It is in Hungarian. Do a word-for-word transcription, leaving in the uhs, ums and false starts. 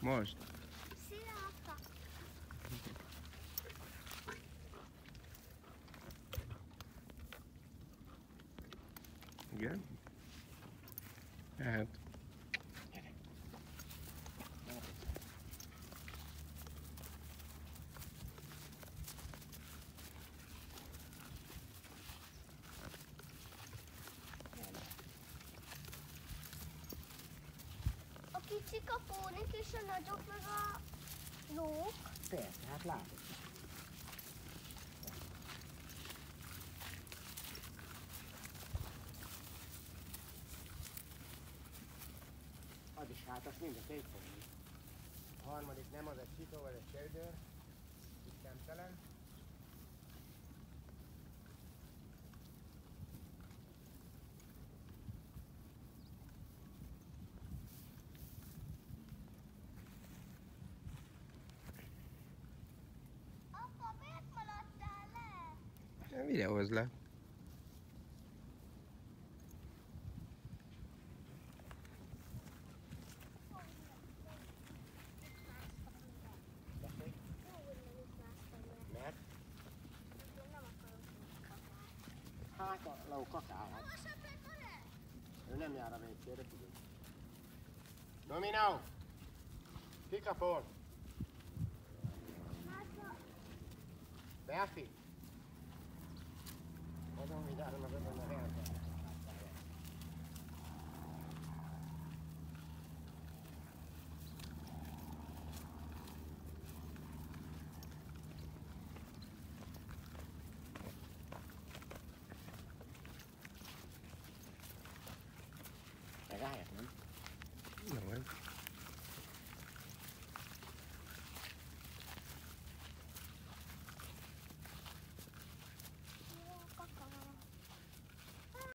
Most? Szia, apa! Igen? Hát. A kicsi kapónik és a nagyok meg a lók. Persze, hát látod. Az is hát, azt mind a két fogni. A harmadik nem, az egy csitó, vagy egy csődör. Itt szemtelen. Apa, miért maradtál le? Videózz le. Mert? Én nem akarok kakát. Hát a ló kakálhat. Olvassatok vele! Ő nem jár a vécére, tudod. Dominó! Kikapol! Hát a... Berfi! Azon vigyázom, az azon a helyet.